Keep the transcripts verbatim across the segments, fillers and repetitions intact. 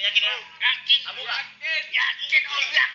Yakin ya? Yakin. Kamu yakin? Yakin oh ya.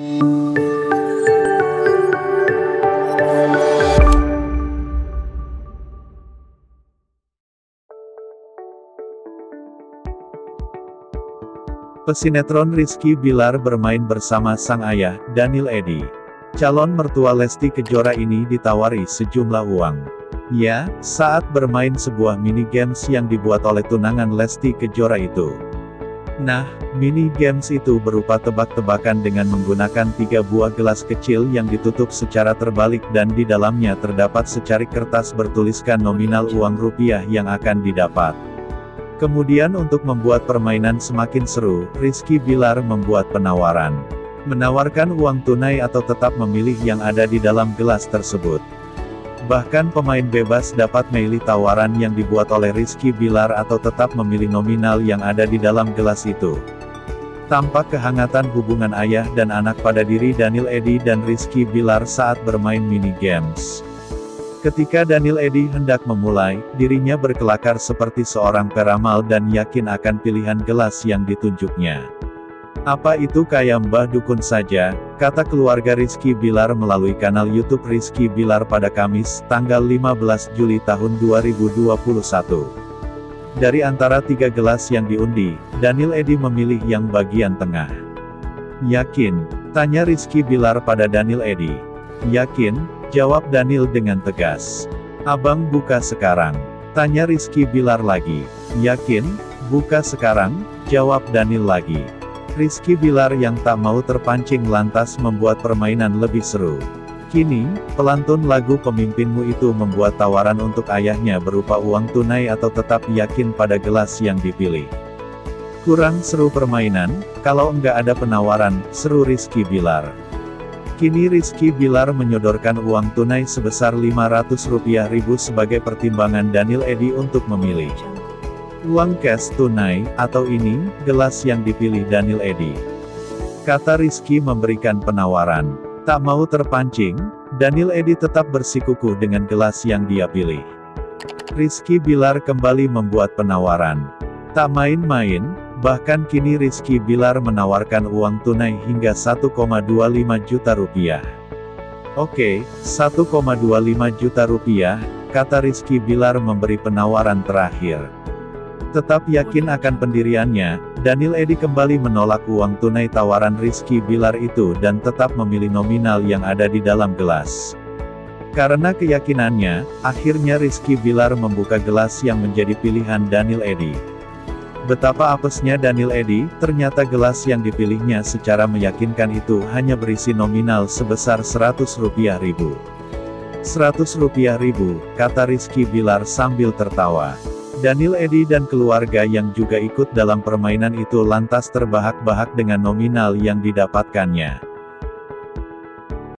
Pesinetron Rizky Bilar bermain bersama sang ayah, Daniel Eddy. Calon mertua Lesti Kejora ini ditawari sejumlah uang. Ya, saat bermain sebuah mini games yang dibuat oleh tunangan Lesti Kejora itu. Nah, mini games itu berupa tebak-tebakan dengan menggunakan tiga buah gelas kecil yang ditutup secara terbalik dan di dalamnya terdapat secarik kertas bertuliskan nominal uang rupiah yang akan didapat. Kemudian untuk membuat permainan semakin seru, Rizky Bilar membuat penawaran. Menawarkan uang tunai atau tetap memilih yang ada di dalam gelas tersebut. Bahkan pemain bebas dapat memilih tawaran yang dibuat oleh Rizky Bilar atau tetap memilih nominal yang ada di dalam gelas itu. Tampak kehangatan hubungan ayah dan anak pada diri Daniel Eddy dan Rizky Bilar saat bermain mini games. Ketika Daniel Eddy hendak memulai, dirinya berkelakar seperti seorang peramal dan yakin akan pilihan gelas yang ditunjuknya. Apa itu kayak Mbah Dukun saja, kata keluarga Rizky Bilar melalui kanal YouTube Rizky Bilar pada Kamis, tanggal lima belas Juli tahun dua ribu dua puluh satu. Dari antara tiga gelas yang diundi, Daniel Eddy memilih yang bagian tengah. Yakin? Tanya Rizky Bilar pada Daniel Eddy. Yakin? Jawab Daniel dengan tegas. Abang buka sekarang. Tanya Rizky Bilar lagi. Yakin? Buka sekarang? Jawab Daniel lagi. Rizky Bilar yang tak mau terpancing lantas membuat permainan lebih seru. Kini, pelantun lagu Pemimpinmu itu membuat tawaran untuk ayahnya berupa uang tunai atau tetap yakin pada gelas yang dipilih. Kurang seru permainan, kalau enggak ada penawaran, seru Rizky Bilar. Kini Rizky Bilar menyodorkan uang tunai sebesar lima ratus rupiah ribu sebagai pertimbangan Daniel Eddy untuk memilih. Uang cash tunai, atau ini, gelas yang dipilih Daniel Eddy. Kata Rizky memberikan penawaran. Tak mau terpancing, Daniel Eddy tetap bersikukuh dengan gelas yang dia pilih. Rizky Bilar kembali membuat penawaran. Tak main-main, bahkan kini Rizky Bilar menawarkan uang tunai hingga satu koma dua lima juta rupiah. Oke, satu koma dua lima juta rupiah, kata Rizky Bilar memberi penawaran terakhir. Tetap yakin akan pendiriannya, Daniel Eddy kembali menolak uang tunai tawaran Rizky Bilar itu dan tetap memilih nominal yang ada di dalam gelas. Karena keyakinannya, akhirnya Rizky Bilar membuka gelas yang menjadi pilihan Daniel Eddy. Betapa apesnya Daniel Eddy, ternyata gelas yang dipilihnya secara meyakinkan itu hanya berisi nominal sebesar seratus rupiah ribu. Seratus rupiah ribu, kata Rizky Bilar sambil tertawa. Daniel Eddy dan keluarga yang juga ikut dalam permainan itu lantas terbahak-bahak dengan nominal yang didapatkannya.